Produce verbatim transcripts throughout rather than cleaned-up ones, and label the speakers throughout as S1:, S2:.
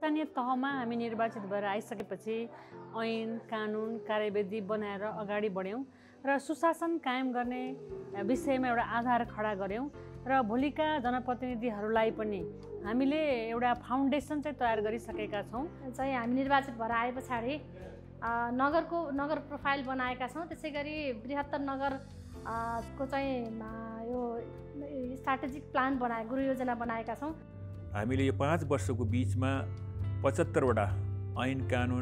S1: स्थानीय तहमा हामी निर्वाचित भएर आइसकेपछि ऐन कानुन कार्यविधि बनाएर अगाडि बढ्यौँ र सुशासन कायम गर्ने विषयमा एउटा आधार खडा गऱ्यौँ र भोलिका जनप्रतिनिधिहरूलाई पनि हामीले एउटा फाउन्डेसन चाहिँ तयार गरिसकेका छौँ।
S2: चाहिँ हामी निर्वाचित भएर आए पछाडि नगरको नगर प्रोफाइल बनाएका छौँ। त्यसै गरी बृहत्तर नगर को चाहिँ यो स्ट्राटेजिक प्लान बनाए गुरु योजना बनाएका छौँ।
S3: हामीले यो पाँच वर्षको बिचमा पचहत्तरवटा ऐन कानुन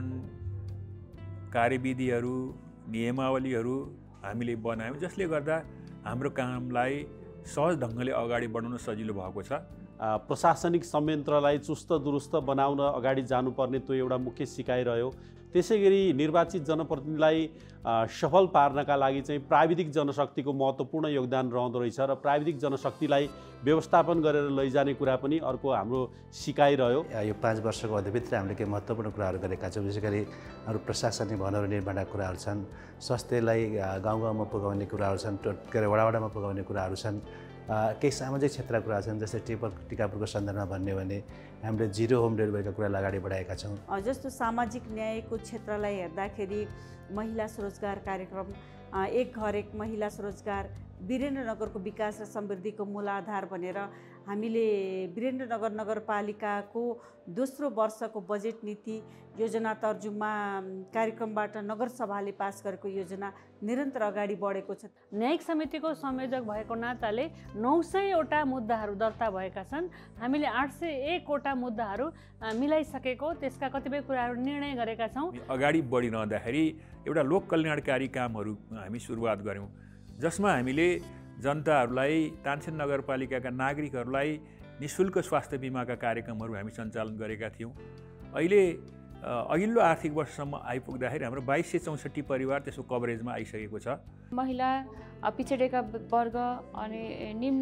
S3: कार्यविधिहरू नियमावलीहरू हामीले बनायौँ, जसले गर्दा हाम्रो कामलाई सहज ढङ्गले अगाडि बढाउन सजिलो भएको छ।
S4: प्रशासनिक संयन्त्रलाई चुस्त दुरुस्त बनाउन अगाडि जानुपर्ने त्यो एउटा मुख्य सिकाइ रह्यो। त्यसै गरी निर्वाचित जनप्रतिनिधिलाई सफल पार्नका लागि चाहिँ प्राविधिक जनशक्तिको महत्त्वपूर्ण योगदान रहँदो रहेछ र प्राविधिक जनशक्तिलाई व्यवस्थापन गरेर लैजाने कुरा पनि अर्को हाम्रो सिकाइ रह्यो।
S5: यो पाँच वर्षको अवधिभित्र हामीले केही महत्त्वपूर्ण कुराहरू गरेका छौँ। विशेष गरी हाम्रो प्रशासनिक भवनहरू निर्माणका कुराहरू छन्, स्वास्थ्यलाई गाउँ गाउँमा पुगाउने कुराहरू छन्, के अरे वडा वडामा पुगाउने कुराहरू छन्, केही सामाजिक क्षेत्रका कुराहरू छन्। जस्तै टिपर टिकापुरको सन्दर्भमा भन्ने भने हामीले जिरो होम डेलिभरीका कुरालाई अगाडि बढाएका छौँ।
S6: जस्तो सामाजिक न्यायको क्षेत्रलाई हेर्दाखेरि महिला स्वरोजगार कार्यक्रम, एक घर एक महिला स्वरोजगार वीरेन्द्रनगरको विकास र समृद्धिको मूल आधार भनेर हामीले वीरेन्द्रनगर नगरपालिकाको दोस्रो वर्षको बजेट नीति योजना तर्जुमा कार्यक्रमबाट नगरसभाले पास गरेको योजना निरन्तर अगाडि बढेको छ।
S1: न्यायिक समितिको संयोजक भएको नाताले नौ सयवटा मुद्दाहरू दर्ता भएका छन्। हामीले आठ सय एकवटा मुद्दाहरू मिलाइसकेको, त्यसका कतिपय कुराहरू निर्णय गरेका छौँ।
S3: अगाडि बढिरहँदाखेरि एउटा लोक कल्याणकारी कामहरू हामी सुरुवात गऱ्यौँ, जसमा हामीले जनताहरूलाई, तानसेन नगरपालिकाका नागरिकहरूलाई निःशुल्क स्वास्थ्य बिमाका कार्यक्रमहरू हामी सञ्चालन गरेका थियौँ। अहिले अघिल्लो आर्थिक वर्षसम्म आइपुग्दाखेरि हाम्रो बाइस सय चौसठी परिवार त्यसको कभरेजमा आइसकेको छ।
S7: महिला, पिछडिएका वर्ग अनि निम्न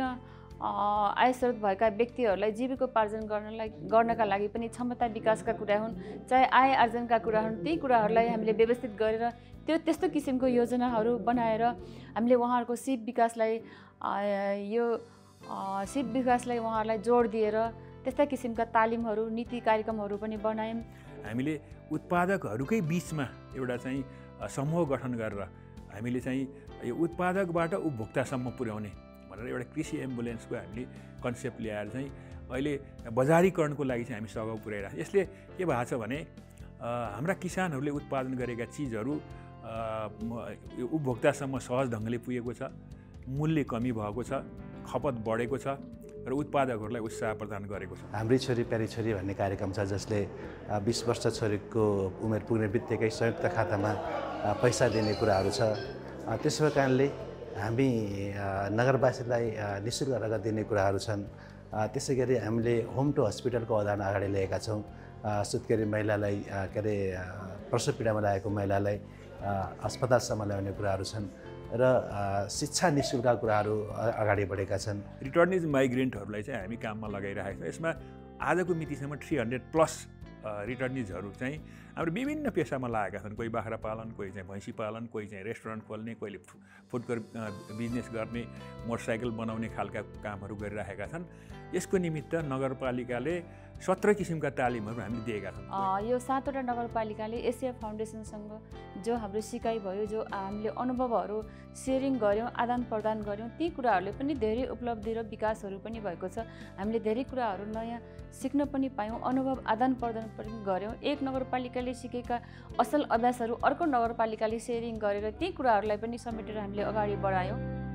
S7: आय स्रोत भएका व्यक्तिहरूलाई जीविकोपार्जन गर्नलाई गर्नका लागि पनि क्षमता विकासका कुरा हुन्, चाहे आय आर्जनका कुरा हुन्, ती कुराहरूलाई हामीले व्यवस्थित गरेर त्यो त्यस्तो किसिमको योजनाहरू बनाएर हामीले उहाँहरूको सिप विकासलाई यो सिप विकासलाई उहाँहरूलाई जोड दिएर त्यस्ता किसिमका तालिमहरू नीति कार्यक्रमहरू पनि बनायौँ।
S3: हामीले उत्पादकहरूकै बिचमा एउटा चाहिँ समूह गठन गरेर हामीले चाहिँ यो उत्पादकबाट उपभोक्तासम्म पुर्याउने भनेर एउटा कृषि एम्बुलेन्सको हामीले कन्सेप्ट ल्याएर चाहिँ अहिले बजारीकरणको लागि चाहिँ हामी सघाउ पुर्याइरहेको। यसले के भएको छ भने हाम्रा किसानहरूले उत्पादन गरेका चिजहरू यो उपभोक्तासम्म सहज ढङ्गले पुगेको छ, मूल्य कमी भएको छ, खपत बढेको छ र उत्पादकहरूलाई उत्साह प्रदान गरेको छ।
S5: हाम्री छोरी प्यारी छोरी भन्ने कार्यक्रम छ, जसले बिस वर्ष छोरीको उमेर पुग्ने बित्तिकै संयुक्त खातामा पैसा दिने कुराहरू छ। त्यसो कारणले हामी नगरवासीलाई निःशुल्क रगत दिने कुराहरू छन्। त्यसै गरी हामीले होम टु हस्पिटलको अवधारणा अगाडि ल्याएका छौँ। सुत्केरी महिलालाई के अरे प्रसव पीडामा लागेको महिलालाई अस्पतालसम्म ल्याउने कुराहरू छन् र शिक्षा निःशुल्क कुराहरू अगाडि बढेका छन्।
S3: रिटर्निज माइग्रेन्टहरूलाई चाहिँ हामी काममा लगाइरहेका छौँ। यसमा आजको मितिसम्म थ्री हन्ड्रेड प्लस रिटर्निजहरू चाहिँ हाम्रो विभिन्न पेसामा लागेका छन्। कोही बाख्रा पालन, कोही चाहिँ भैँसी पालन, कोही चाहिँ रेस्टुरेन्ट खोल्ने, कोहीले फुडकोर्ट बिजनेस गर्ने, मोटरसाइकल बनाउने खालका कामहरू गरिरहेका छन्। यसको निमित्त नगरपालिकाले सत्र किसिमका तालिमहरू हामीले दिएका छौँ।
S7: यो सातवटा नगरपालिकाले एसिया फाउन्डेसनसँग जो हाम्रो सिकाइ भयो, जो हामीले अनुभवहरू सेयरिङ गऱ्यौँ, आदान प्रदान गऱ्यौँ, ती कुराहरूले पनि धेरै उपलब्धि र विकासहरू पनि भएको छ। हामीले धेरै कुराहरू नयाँ सिक्न पनि पायौँ, अनुभव आदान प्रदान पनि गऱ्यौँ। एक नगरपालिकाले सिकेका असल अभ्यासहरू अर्को नगरपालिकाले सेयरिङ गरेर ती कुराहरूलाई पनि समेटेर हामीले अगाडि बढायौँ।